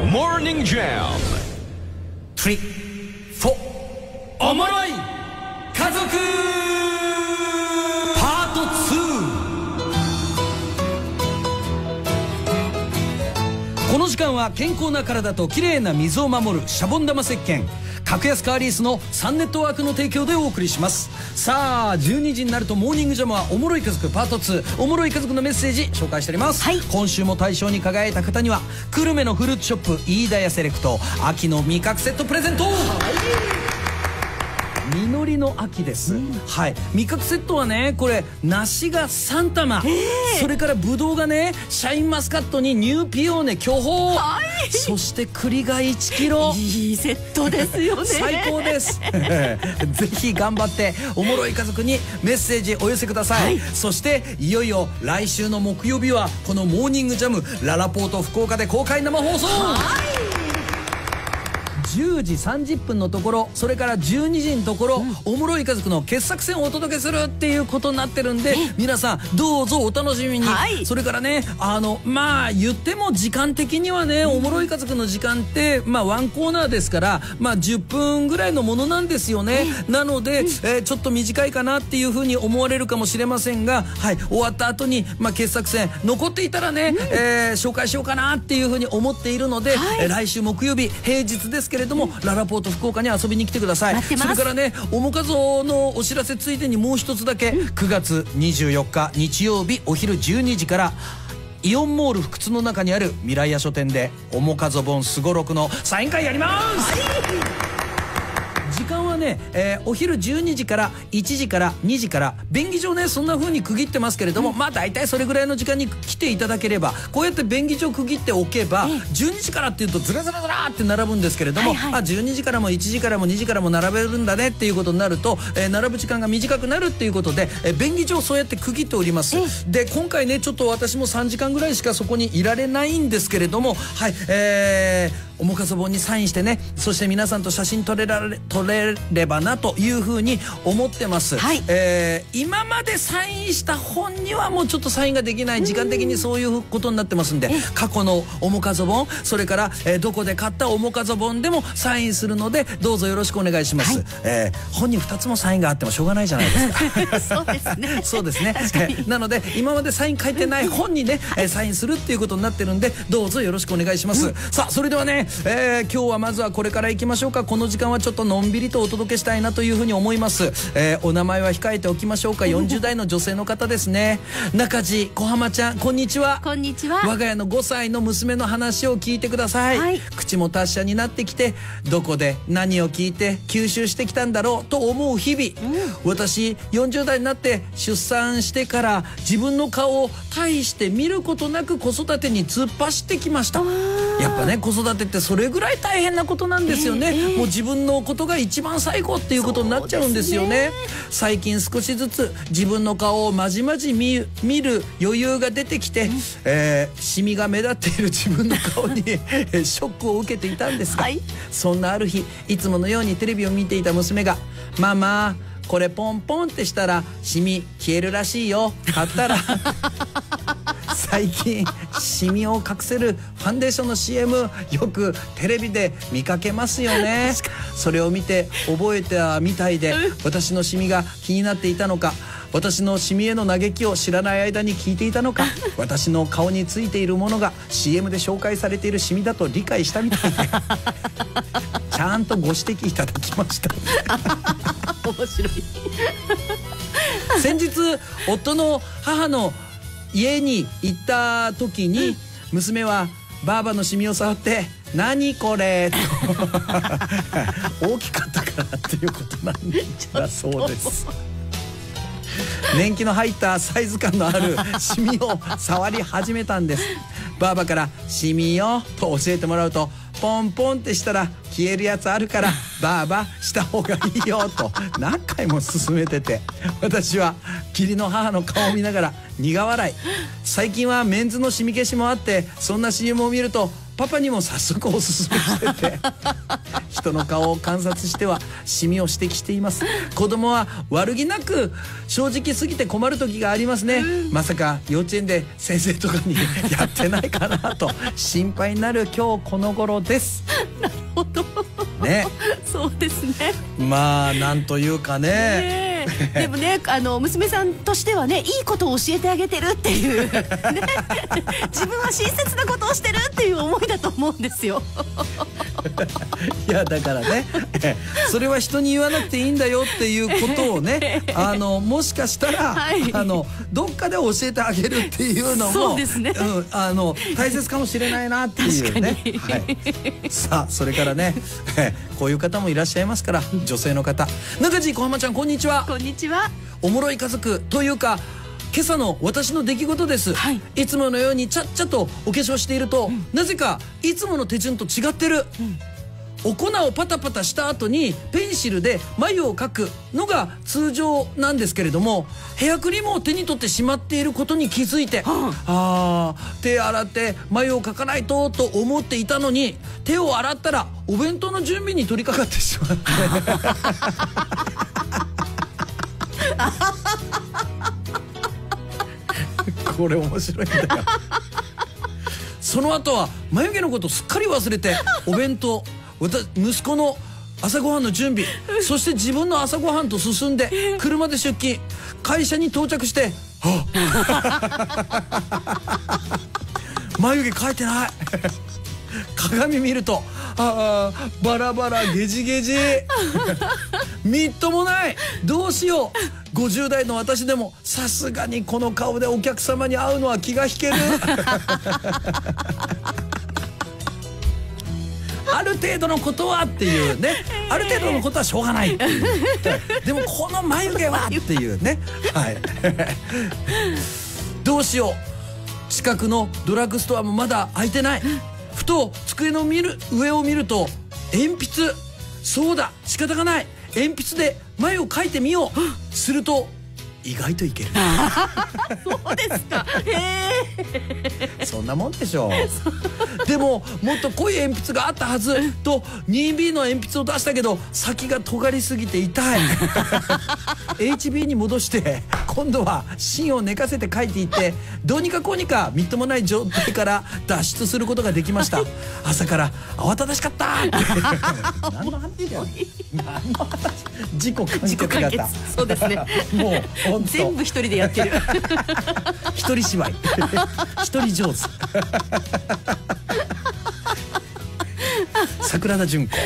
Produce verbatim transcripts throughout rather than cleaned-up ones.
Morning Jam スリー、フォー、おもろい家族パートツー。この時間は健康な体と綺麗な水を守るシャボン玉石鹸格安カーリースのサンネットワークの提供でお送りします。さあじゅうにじになるとモーニングジャムはおもろい家族パートツー、おもろい家族のメッセージ紹介しております、はい、今週も大賞に輝いた方には久留米のフルーツショップ飯田屋セレクト秋の味覚セットプレゼント、はい、実りの秋です、うん、はい、味覚セットはねこれ梨がさん玉、えー、それからぶどうがねシャインマスカットにニューピオーネ巨峰、はい、そして栗がいちキロ、 いいセットですよね最高ですぜひ頑張っておもろい家族にメッセージお寄せください、はい、そしていよいよ来週の木曜日はこのモーニングジャムララポート福岡で公開生放送、じゅうじさんじゅっぷんのところ、それからじゅうにじのところ、うん、おもろい家族の傑作選をお届けするっていうことになってるんで、皆さんどうぞお楽しみに、はい、それからねあのまあ言っても時間的にはね、うん、おもろい家族の時間ってまあワンコーナーですからまあじゅっぷんぐらいのものなんですよね、うん、なので、うん、えー、ちょっと短いかなっていうふうに思われるかもしれませんが、はい、終わった後にまあ傑作選残っていたらね、うん、えー、紹介しようかなっていうふうに思っているので、はい、来週木曜日平日ですけれども、ララポート福岡に遊びに来てください。それからねおもかぞのお知らせついでにもう一つだけ、うん、くがつにじゅうよっか日曜日お昼じゅうにじからイオンモール福津の中にある未来屋書店でおもかぞ本すごろくのサイン会やります、はい、時間はね、えー、お昼じゅうにじからいちじからにじから便宜上ねそんな風に区切ってますけれども、うん、まあ大体それぐらいの時間に来ていただければこうやって便宜上区切っておけば、うん、じゅうにじからっていうとずらずらずらって並ぶんですけれども、はいはい、あじゅうにじからもいちじからもにじからも並べるんだねっていうことになると、えー、並ぶ時間が短くなるっていうことで、えー、便宜上そうやって区切っております、うん、で今回ねちょっと私もさんじかんぐらいしかそこにいられないんですけれども、はい、えーおもかぞ本にサインしてね、そして皆さんと写真撮れられ撮れればなというふうに思ってます、はい、えー、今までサインした本にはもうちょっとサインができない時間的にそういうことになってますんで、過去のおもかぞ本それから、えー、どこで買ったおもかぞ本でもサインするのでどうぞよろしくお願いします、はい、えー、本にふたつもサインがあってもしょうがないじゃないですかそうですねそうですね、えー、なので今までサイン書いてない本にね、はい、サインするっていうことになってるんでどうぞよろしくお願いします、うん、さあそれではねえー、今日はまずはこれから行きましょうか。この時間はちょっとのんびりとお届けしたいなというふうに思います、えー、お名前は控えておきましょうか。よんじゅうだいの女性の方ですね。中地小浜ちゃんこんにちは。 こんにちは。 我が家のごさいの娘の話を聞いてください、はい、口も達者になってきてどこで何を聞いて吸収してきたんだろうと思う日々、うん、私よんじゅうだいになって出産してから自分の顔を大して見ることなく子育てに突っ走ってきました。やっぱね子育てってそれぐらい大変なことなんですよね、えーえー、もう自分のことが一番最後っていうことになっちゃうんですよね。最近少しずつ自分の顔をまじまじ 見, 見る余裕が出てきて、うん、えー、シミが目立っている自分の顔にショックを受けていたんですが、はい、そんなある日いつものようにテレビを見ていた娘が「ママこれポンポンってしたらシミ消えるらしいよ買ったら」最近シミを隠せるファンデーションの シーエム よくテレビで見かけますよね。それを見て覚えたみたいで私のシミが気になっていたのか、私のシミへの嘆きを知らない間に聞いていたのか、私の顔についているものが シーエム で紹介されているシミだと理解したみたいでちゃんとご指摘いただきました面白い先日夫の母の家に行った時に娘はばあばのシミを触って「何これ?」と大きかったからっていうことなんだそうです。年季の入ったサイズ感のあるシミを触り始めたんです。ばあばから「シミよ」と教えてもらうとポンポンってしたら消えるやつあるからばあばした方がいいよと何回も勧めてて、私は義理の母の顔を見ながら苦笑い。最近はメンズのシミ消しもあってそんな シーエム を見るとパパにも早速おすすめしてて一人の顔を観察してはシミを指摘しています。子供は悪気なく正直すぎて困る時がありますね。まさか幼稚園で先生とかにやってないかなと心配になる今日この頃です。 なるほどね。 そうですね。 まあなんというかね。 ねでもね、あの娘さんとしてはね、いいことを教えてあげてるっていう、ね、自分は親切なことをしてるっていう思いだと思うんですよ。 いやだからね、それは人に言わなくていいんだよっていうことをね、あのもしかしたら、はい、あのどっかで教えてあげるっていうのもそうですね、 うん、あの大切かもしれないなっていうね。はい、さあそれからね、こういう方もいらっしゃいますから、女性の方、中地小浜ちゃんこんにちは。 こんにちは。 おもろい家族というか今朝の私の出来事です、はい、いつものようにちゃっちゃとお化粧していると、うん、なぜかいつもの手順と違ってる、うん、お粉をパタパタした後にペンシルで眉を描くのが通常なんですけれども、ヘアクリームを手に取ってしまっていることに気づいて、はあ、あ手洗って眉を描かないとと思っていたのに、手を洗ったらお弁当の準備に取り掛かってしまってこれ面白いんだよ。その後は眉毛のことすっかり忘れて、お弁当、息子の朝ごはんの準備、そして自分の朝ごはんと進んで車で出勤、会社に到着して、はっ眉毛描いてない鏡見ると、ああバラバラゲジゲジみっともない、どうしよう。ごじゅう代の私でもさすがにこの顔でお客様に会うのは気が引けるある程度のことはっていうね、ある程度のことはしょうがないっていうでもこの眉毛はっていうね、はいどうしよう。近くのドラッグストアもまだ開いてない。ふと机の見る上を見ると鉛筆、そうだ仕方がない、鉛筆で眉を描いてみよう。すると意外といけるそうですか。へえそんなもんでしょう。でももっと濃い鉛筆があったはずと ツービー の鉛筆を出したけど先が尖りすぎて痛いエイチビー に戻して今度は芯を寝かせて書いていって、どうにかこうにかみっともない状態から脱出することができました。朝から慌ただしかった何の話だよ、何の話、自己完結型。 そうですねもう全部一人でやってる一人芝居一人上手桜田淳子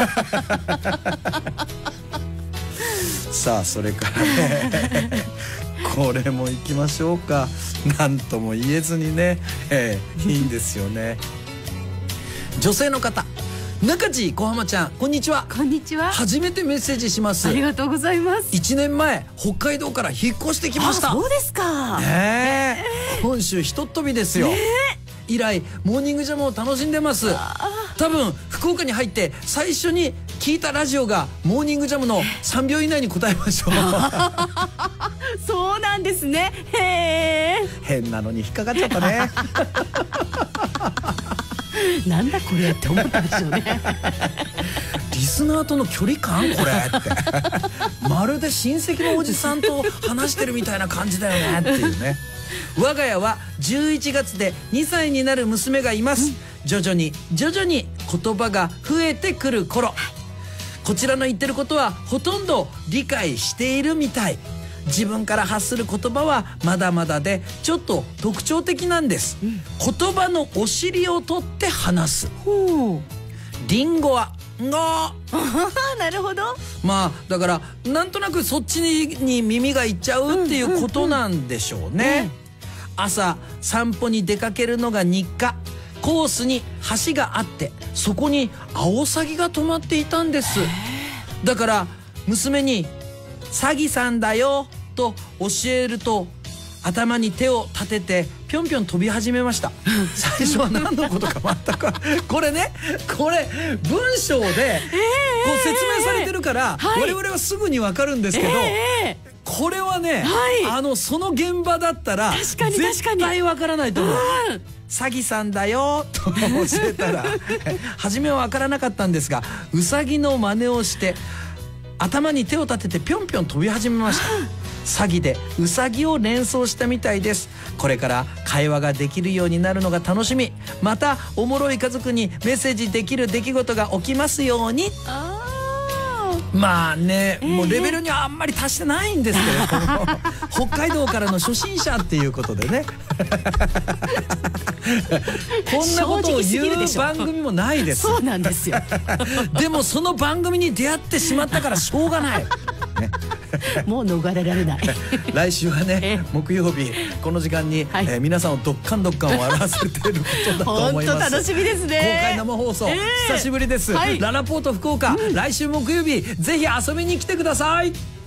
さあそれからねこれもいきましょうか。何とも言えずにね、えー、いいんですよね。女性の方、中地小浜ちゃんこんにちは。 こんにちは。 初めてメッセージします。 ありがとうございます。 いちねんまえ北海道から引っ越してきました。 そうですか。 ねえ、今週ひとっ飛びですよ。以来モーニングジャムを楽しんでます。多分福岡に入って最初に聞いたラジオがモーニングジャムのさんびょう以内に答えましょうそうなんですね。へえ、 変なのに引っかかっちゃったねなんだこれって思ったでしょうねリスナーとの距離感これってまるで親戚のおじさんと話してるみたいな感じだよねっていうね。我が家はじゅういちがつでにさいになる娘がいます。徐々に徐々に言葉が増えてくる頃、こちらの言ってることはほとんど理解しているみたい。自分から発する言葉はまだまだでちょっと特徴的なんです、うん、言葉のお尻を取って話す。 ほう、 リンゴはがなるほど。 まあだからなんとなくそっちに耳がいっちゃうっていうことなんでしょうね。朝散歩に出かけるのが日課。コースに橋があってそこにアオサギが止まっていたんです。だから娘に「サギさんだよ」と教えると頭に手を立ててぴょんぴょん飛び始めました。最初は何のことか全くこれね、これ文章でこう説明されてるから我々はすぐに分かるんですけど、 これはね、 はい、 あのその現場だったら確かに確かに絶対わからないと思う。詐欺さんだよと教えたら初めはわからなかったんですが、ウサギの真似をして頭に手を立ててぴょんぴょん飛び始めました。詐欺でウサギを連想したみたいです。これから会話ができるようになるのが楽しみ。またおもろい家族にメッセージできる出来事が起きますように。まあね、えー、もうレベルにはあんまり達してないんですけれども北海道からの初心者っていうことでねこんなことを言う番組もないです。 そうなんですよでもその番組に出会ってしまったからしょうがない、ね、 もう逃れられない来週はね木曜日この時間に、はい、えー、皆さんをどっかんどっかん笑わせてることだと思います。 本当楽しみですね。 公開生放送、えー、久しぶりです、はい、ララポート福岡、うん、来週木曜日ぜひ遊びに来てください。